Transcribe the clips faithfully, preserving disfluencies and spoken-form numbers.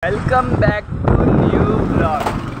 Welcome back to new blog.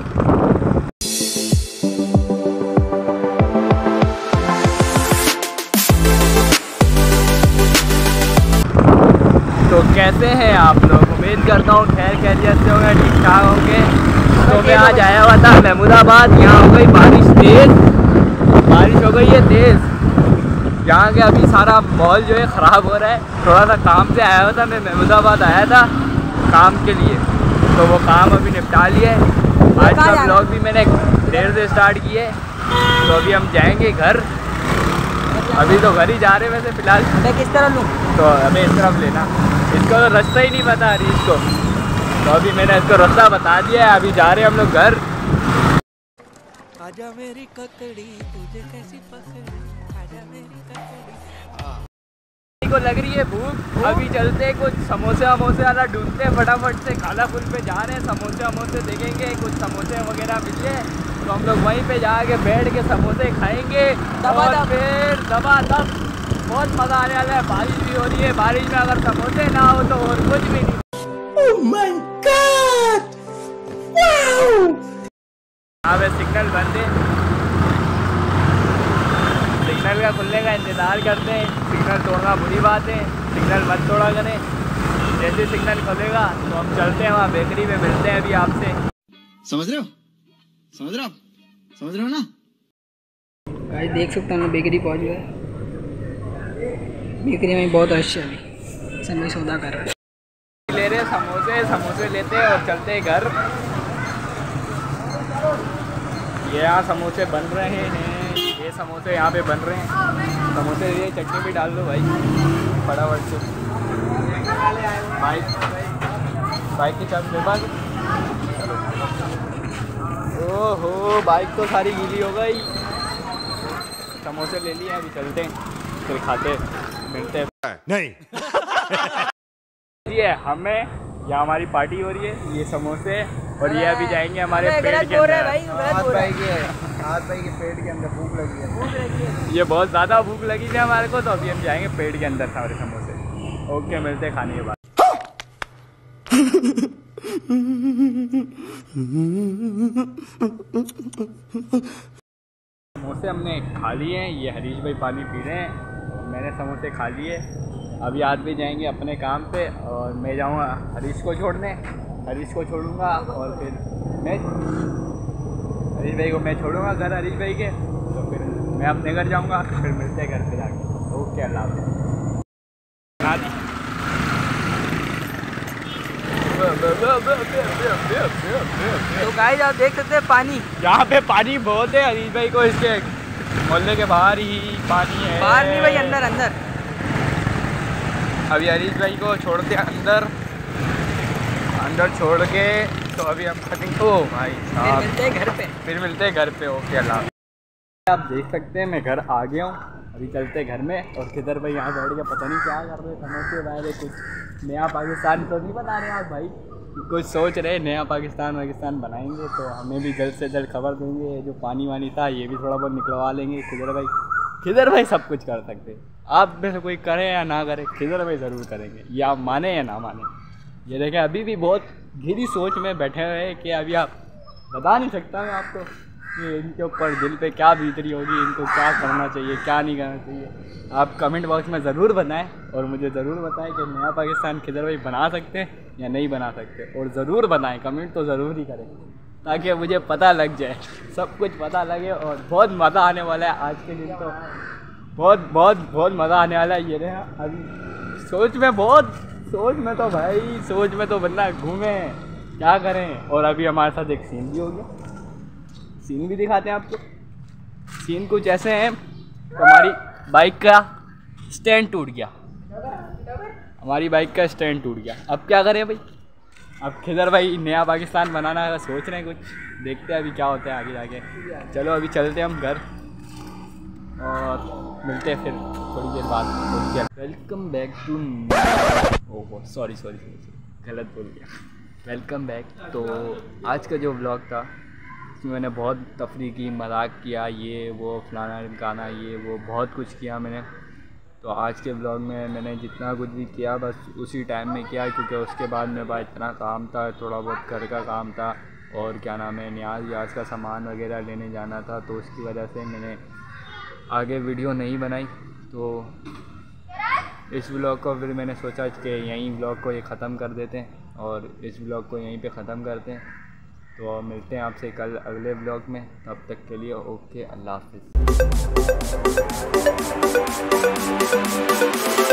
तो कैसे हैं आप लोग? उम्मीद करता हूँ खैर खैरियत से होंगे, ठीक ठाक होंगे। तो मैं आज आया हुआ था महमूदाबाद। यहाँ हो गई बारिश तेज़, बारिश हो गई है तेज़। यहाँ के अभी सारा माहौल जो है ख़राब हो रहा है। थोड़ा सा काम से आया हुआ था, मैं महमूदाबाद आया था काम के लिए, तो वो काम अभी निपटा लिया है। आज का ब्लॉग भी मैंने देर से स्टार्ट किया है, तो अभी हम जाएंगे घर। अभी तो घर ही जा रहे हैं वैसे फ़िलहाल। मैं किस तरह लूँ? तो हमें इस तरफ लेना, इसको तो रास्ता ही नहीं पता हरीश को, तो अभी मैंने इसको रास्ता बता दिया है। अभी जा रहे हैं हम लोग घर। आजा मेरी ककड़ी तुझे कैसी पकड़ी, आजा मेरी ककड़ी। को लग रही है भूख, अभी चलते कुछ समोसे वमोसे वाला ढूंढते हैं फटाफट से। काला पुल पे जा रहे हैं, समोसे वमोसे देखेंगे, कुछ समोसे वगैरह मिल जाए तो हम लोग वहीं पे जाके बैठ के समोसे खाएंगे और फिर दबादब बहुत मज़ा आने वाला है। बारिश भी हो रही है, बारिश में अगर समोसे ना हो तो और कुछ भी नहीं। Oh my God! Wow! यहाँ पे सिग्नल बंद है, सिग्नल का खुलने का इंतज़ार करते हैं। सिग्नल तोड़ना बुरी बात है, सिग्नल मत तोड़ा करें। जैसे सिग्नल खुलेगा तो हम चलते हैं वहाँ बेकरी में, मिलते हैं अभी आपसे। समझ रहे हो समझ रहे हो समझ रहे हो ना गाइस देख सकते हैं, बेकरी पहुँच गए। बेकरी में बहुत रश है, अभी समय सौदा कर रहे हैं। ले रहे समोसे, समोसे लेते हैं और चलते हैं घर। ये यहाँ समोसे बन रहे हैं, ये समोसे यहाँ पे बन रहे हैं। समोसे ये चटनी भी डाल दो भाई फटाफट से। बाइक बाइक की चाबी मेरे पास। ओहो बाइक तो सारी गीली हो गई। समोसे ले लिए, अभी चलते हैं फिर खाते मिलते हैं। नहीं ये हमें यहाँ हमारी पार्टी हो रही है, ये समोसे और ये अभी जाएंगे हमारे पेट के अंदर। हाथ भाई के हाथ भाई के पेट के अंदर भूख लगी है, भूख लगी है। ये बहुत ज़्यादा भूख लगी थी हमारे को, तो अभी हम जाएंगे पेट के अंदर हमारे समोसे। ओके मिलते खाने के बाद। समोसे हमने खा लिए हैं, ये हरीश भाई पानी पी रहे हैं, मैंने समोसे खा लिए। अभी आज भी जाएंगे अपने काम पे और मैं जाऊँगा हरीश को छोड़ने, हरीश को छोड़ूंगा और फिर मैं हरीश भाई को मैं छोड़ूंगा घर हरीश भाई के, तो फिर मैं अपने घर जाऊंगा, फिर मिलते हैं घर पे जाके। ओके अल्लाह हाफ़िज़। तो गाइस आप देख सकते हैं पानी, यहाँ पे पानी बहुत है। हरीश भाई को इसके मोहल्ले के बाहर ही पानी है, बाहर नहीं भाई अंदर अंदर। अभी हरीश भाई को छोड़ते हैं अंदर, अंदर छोड़ के तो अभी हम कटिंग। ओ भाई साहब फिर मिलते हैं घर पे, फिर मिलते हैं घर पे। ओके अल्लाह। आप देख सकते हैं मैं घर आ गया हूँ, अभी चलते हैं घर में। और किधर भाई यहाँ बैठ के पता नहीं क्या कर रहे, समोसे बना रहे, कुछ नया पाकिस्तान तो नहीं बना रहे आप भाई, कुछ सोच रहे नया पाकिस्तान पाकिस्तान बनाएंगे, तो हमें भी जल्द से जल्द खबर देंगे। जो पानी वानी था ये भी थोड़ा बहुत निकलवा लेंगे। खिदर भाई खिदर भाई सब कुछ कर सकते हैं, आप में से कोई करे या ना करे, खिदर भाई ज़रूर करेंगे, ये आप माने या ना माने। ये देखें अभी भी बहुत गहरी सोच में बैठे हुए हैं कि अभी आप बता नहीं सकता मैं आपको कि इनके ऊपर दिल पे क्या बीतरी होगी, इनको क्या करना चाहिए क्या नहीं करना चाहिए। आप कमेंट बॉक्स में ज़रूर बताएं और मुझे ज़रूर बताएं कि नया पाकिस्तान खिदर भाई बना सकते हैं या नहीं बना सकते, और ज़रूर बताएं, कमेंट तो ज़रूर ही करें ताकि मुझे पता लग जाए, सब कुछ पता लगे। और बहुत मज़ा आने वाला है आज के दिन, तो बहुत बहुत बहुत मज़ा आने वाला है। ये रहे अभी सोच में, बहुत सोच में तो भाई सोच में तो बंदा घूमे क्या करें। और अभी हमारे साथ एक सीन भी हो गया, सीन भी दिखाते हैं आपको। सीन कुछ ऐसे हैं, हमारी बाइक का स्टैंड टूट गया, हमारी बाइक का स्टैंड टूट गया। अब क्या करें भाई, अब खिदर भाई नया पाकिस्तान बनाना का सोच रहे हैं, कुछ देखते हैं अभी क्या होता है आगे जाके। चलो अभी चलते हैं हम घर और मिलते हैं फिर थोड़ी देर बाद। वेलकम बैक टू, ओहो सॉरी सॉरी सॉरी गलत बोल गया, वेलकम बैक। तो आज का जो व्लॉग था उसमें मैंने बहुत तफरी की, मजाक किया, ये वो फलाना गाना ये वो बहुत कुछ किया मैंने। तो आज के ब्लॉग में मैंने जितना कुछ भी किया बस उसी टाइम में किया, क्योंकि उसके बाद मेरे पास इतना काम था, थोड़ा बहुत घर का काम था और क्या नाम है न्याज व्याज का सामान वगैरह लेने जाना था, तो उसकी वजह से मैंने आगे वीडियो नहीं बनाई। तो इस ब्लॉग को फिर मैंने सोचा कि यहीं ब्लॉग को ये ख़त्म कर देते हैं और इस ब्लॉग को यहीं पे ख़त्म करते हैं। तो मिलते हैं आपसे कल अगले ब्लॉग में, तब तक के लिए ओके, अल्लाह हाफ़िज़।